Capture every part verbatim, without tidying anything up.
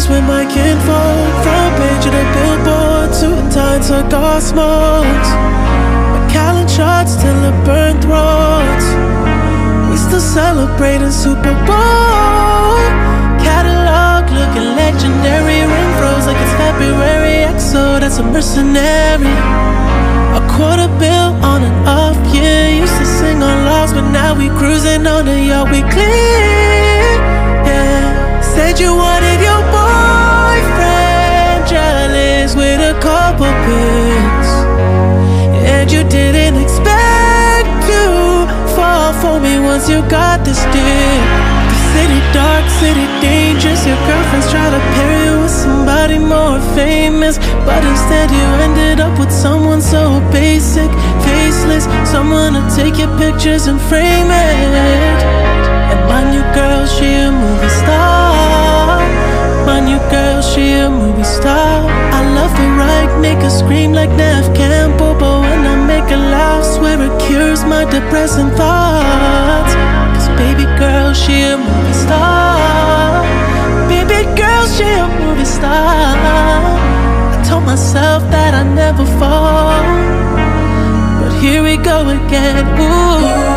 with my kinfolk. Front page of the billboard, suit and tie, cigar smokes. Macallan shots till it burned throats. We still celebrating Super Bowl. Catalog looking legendary. Ring froze like it's February. X O, that's a mercenary. A quarter bill on and off, yeah. Used to sing on logs, but now we cruising on the yacht, we clear, yeah. Said you wanted your boyfriend jealous with a couple pics, and you didn't expect to fall for me once you got this dick. The city dark, city dangerous. Your girlfriends try to pair you with somebody more famous, but instead you ended up with someone so basic, faceless. Someone to take your pictures and frame it. And my new girl, she a movie star. My new girl, she a movie star. I love her right, make her scream like Nev Campbell, but when I make her laugh, swear it cures my depressing thoughts. Cause baby girl, she a movie star. Baby girl, she a movie star. I told myself that I'd never fall, but here we go again. Ooh.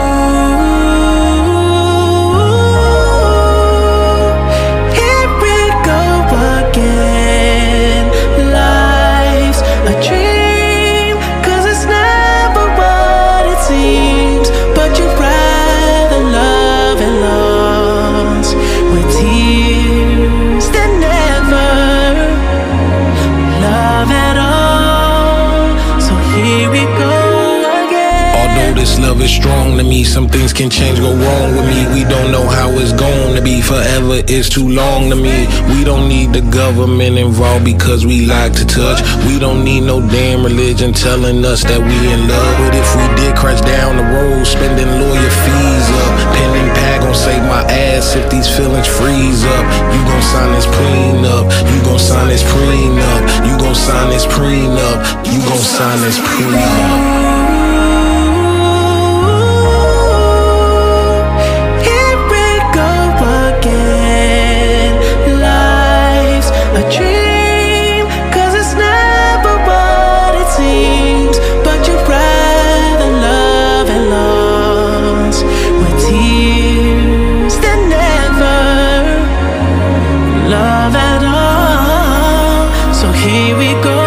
This love is strong to me. Some things can change, go wrong with me. We don't know how it's going to be. Forever is too long to me. We don't need the government involved because we like to touch. We don't need no damn religion telling us that we in love. But if we did crash down the road, spending lawyer fees up, pen and pad gon' save my ass if these feelings freeze up. You gon' sign this prenup. You gon' sign this prenup. You gon' sign this prenup. You gon' sign this prenup. Love at all, so here we go.